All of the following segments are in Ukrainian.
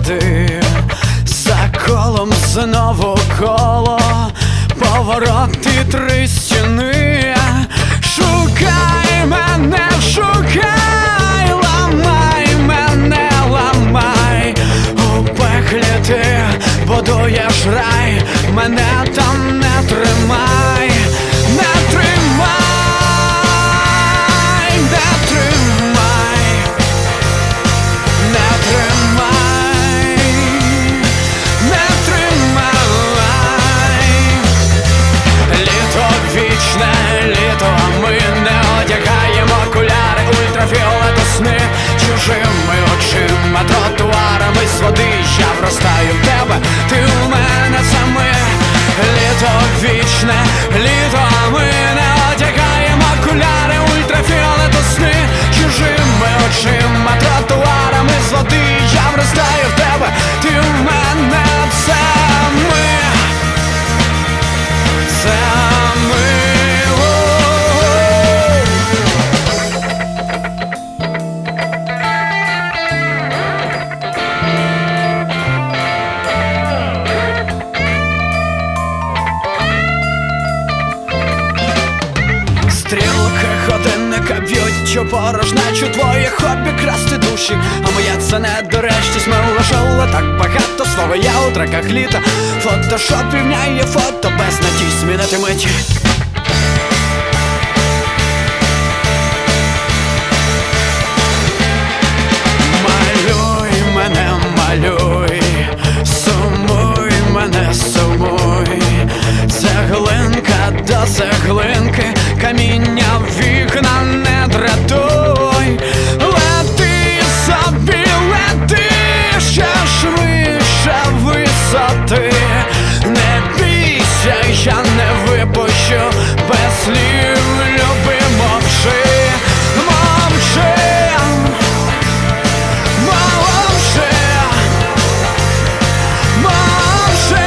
води, за колом знову коло, повороти, три стіни. Шукай мене, шукай, ламай мене, ламай. У пеклі ти будуєш рай, мене там не тримай, не тримай, не тримай, не тримай, не тримай. Літо вічне, літо, а ми не одягаємо окуляри, ультрафіолету сни чужими очима, тротуарами з води. Я вростаю в тебе, ти у мене саме. Літо вічне, літо, а ми не одягаємо окуляри, ультрафіолету сни чужими очима, тротуарами з води. Я вростаю в тебе, ти у мене, це ми, це ми. Стрілки годинника б'ють у порожнечу, твоє хобі красти душі, а моя це недоречність. Ми вложили так багато свого я у треках літа. Фотошоп рівняє фото, без надій змінити мить. Малюй мене, малюй, сумуй мене, сумуй. Цеглинка до цеглинки, каміння в вікна не дратуй. Лети собі, лети ще швидше висоти. Не бійся, я не випущу без слів, люби, мовчи, мовчи, мовчи, мовчи,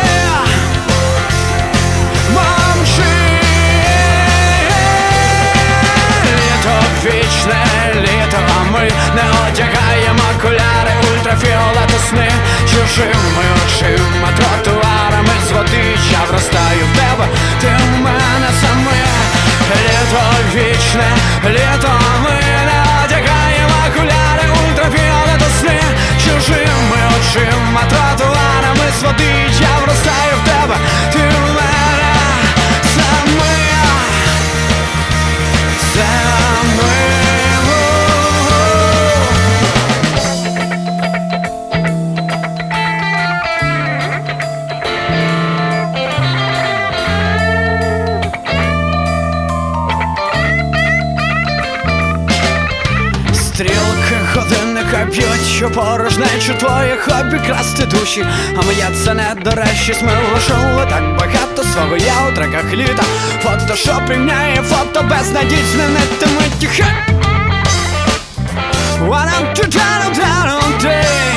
мовчи. Літо вічне, літо, а ми не одягаємо окуляри, ультрафіолету сни чужими очима, тротуарами з води. Я вростаю в тебе, ти в мене саме. Літо вічне, літо, а ми не одягаємо окуляри, ультрафіолету сни чужими очима, тротуарами з води. Я вростаю в тебе, ти в мене саме, це ми. Стрілки годинника б'ють у порожнечу, твоє хобі красти душі, а моя це недоречність. Ми вложили так багато свого я у треках літа. Фотошоп рівняє фото, без надій змінити мить. One, two, 3